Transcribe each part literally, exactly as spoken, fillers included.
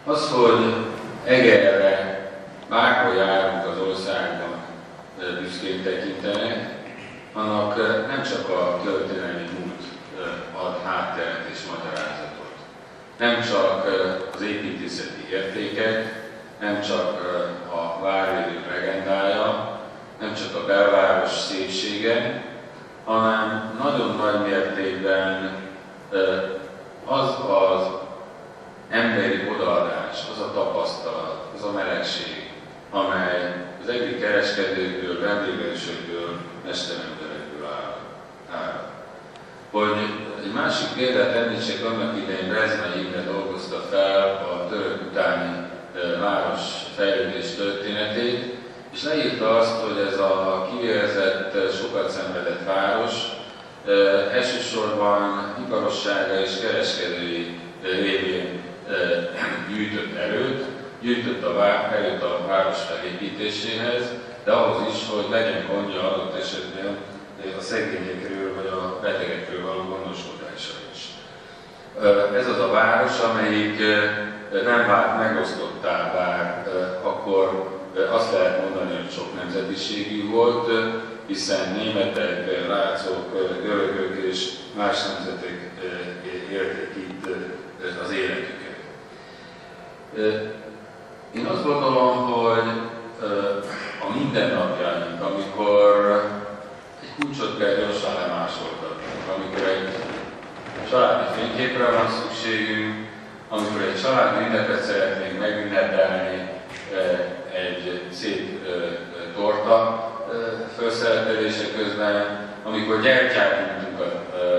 Az, hogy Egerre bárhol járunk az országban, büszkén tekintenek, annak nem csak a történelmi múlt ad hátteret és magyarázatot. Nem csak az építészeti értékek, nem csak a várvédő legendája, nem csak a belváros szépsége, hanem nagyon nagy mértékben az az emberi odaadás, az a tapasztalat, az a melegség, amely az egri kereskedőkből, vendéglésekből, mesteremberekből áll. Hogy egy másik példát említsek, annak idején Brezsnyi Imre dolgozta fel a török utáni város fejlődés történetét, és leírta azt, hogy ez a kivérezett, sokat szenvedett város elsősorban iparossága és kereskedői révén gyűjtött erőt, gyűjtött a vár, erőt a város felépítéséhez, de ahhoz is, hogy legyen gondja adott esetben a szegényekről vagy a betegekről való gondoskodásra is. Ez az a város, amelyik nem vált megosztottá, bár akkor azt lehet mondani, hogy sok nemzetiségű volt, hiszen németek, rácok, görögök és más nemzetek élték itt az életüket. Én azt gondolom, hogy a mindennapjaink, amikor egy kulcsot kell gyorsan lemásoltatnunk, amikor egy családi fényképre van szükségünk, amikor egy családi ünnepet szeretnénk megünnepelni, egy szép torta felszeretelése közben, amikor gyertyát nyújtunk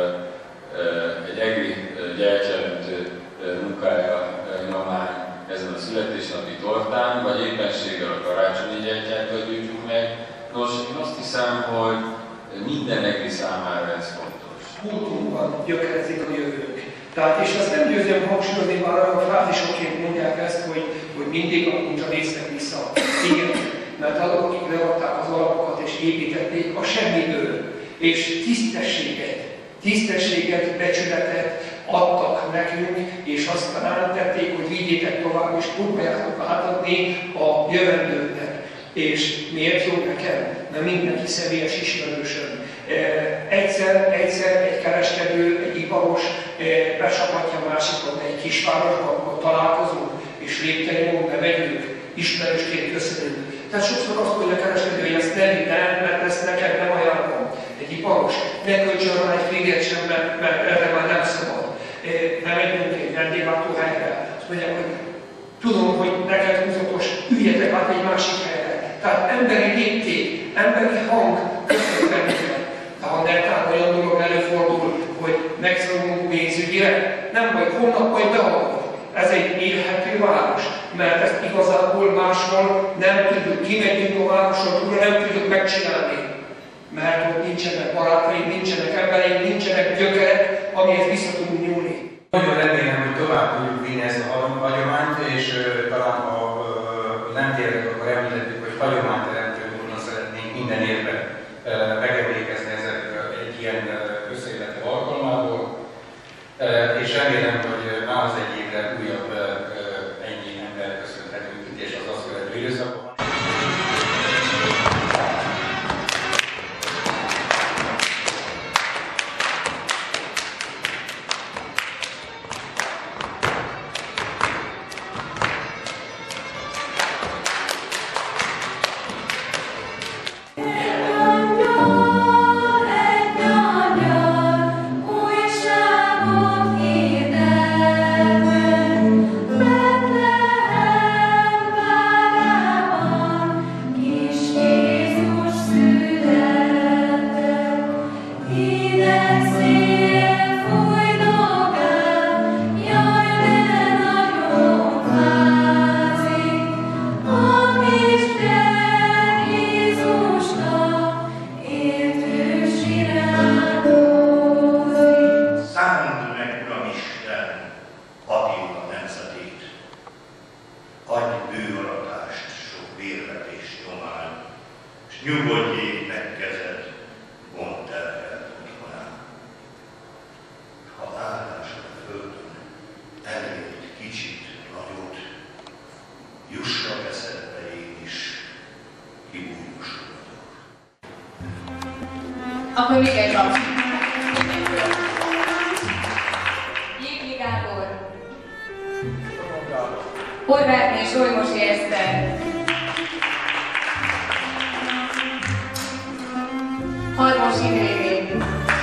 egy egri gyertyaöntő munkája nyomán ezen a születésnapi tortán, vagy éppenséggel a karácsonyi gyertyákat gyűjtjük meg. Nos, én azt hiszem, hogy minden egri számára ez fontos. Kultúrban gyökerezik a jövőnk. Tehát, és azt nem győzöm hangsúlyozni, már a frázisokként mondják ezt, hogy, hogy mindig a kulcsra néztek vissza. Igen, mert azok, akik leadták az alapokat és építették, a semmiből, és tisztességet, tisztességet, becsületet adtak nekünk, és aztán tették, hogy vigyétek tovább, és próbáljátok átadni a jövendőknek. És miért jó nekem? Mert mindenki személyes ismerősöm. Egyszer, egyszer egy kereskedő, egy iparos besapatja a másikon egy kisvárosban, akkor találkozunk, és lépteimon bemegyünk, ismerősként köszönünk. Tehát sokszor azt mondja a kereskedő, hogy ezt nem hinnám, mert ezt neked nem ajánlom. Egy iparos, ne költsön rá egy férjét sem, mert, mert erre már nem szabad. Bemegyünk egy vendéglátóhelyre, azt mondják, hogy tudom, hogy neked húzatos, üljetek át egy másik helyre. Tehát emberi lépték, emberi hang köszön bennünket. De ha netán olyan dolog előfordul, hogy megszorulunk pénzügyre, nem vagy holnap majd behalunk. Ez egy élhető város, mert ezt igazából máshol nem tudjuk, kimegyünk a városon túl, nem tudjuk megcsinálni. Mert ott nincsenek barátaink, nincsenek embereink, nincsenek gyökerek, amihez vissza tudunk nyúlni. Nagyon remélem, hogy tovább tudjuk vinni ezt a hagyományt, és uh, talán ha uh, nem térek, akkor említettük, hogy hagyományteremtő úrnak szeretnénk minden évben uh, megemlékezni ezek uh, egy ilyen uh, összejövetel alkalmából, uh, és remélem, hogy már az egy évre újabb uh, ennyi ember köszönhetünk itt, és az azt követő időszakban. Nyugodjék meg kezed, mondd el otthonán. Ha áldásod a földön elér egy kicsit nagyot, Akkor még egy nap. Jégli Gábor. Horvátné Solymosi Eszter. Harmos Idréné.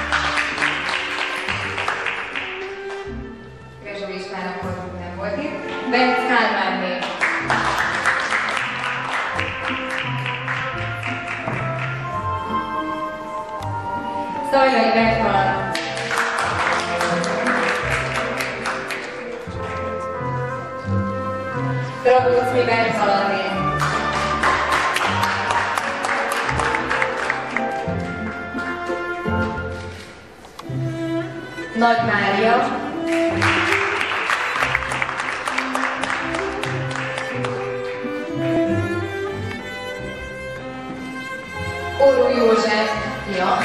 Rezsó István akkor nem volt itt. Benc Kálmánné. Szajlai Bertalan. Dragócmi Bertalanné. Nagy Mária. Óró József. Ja.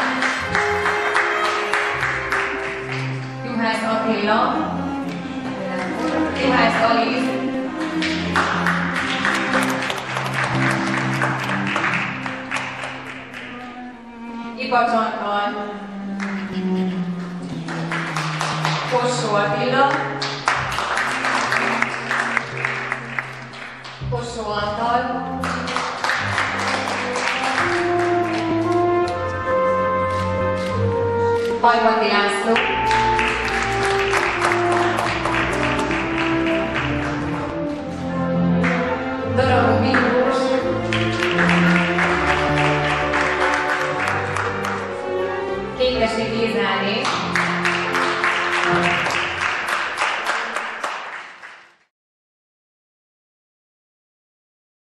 Juhász Attila. Juhász Aliz. Ipacs Antal. Kossó Attila. Kossó Antal. Hajmandi László.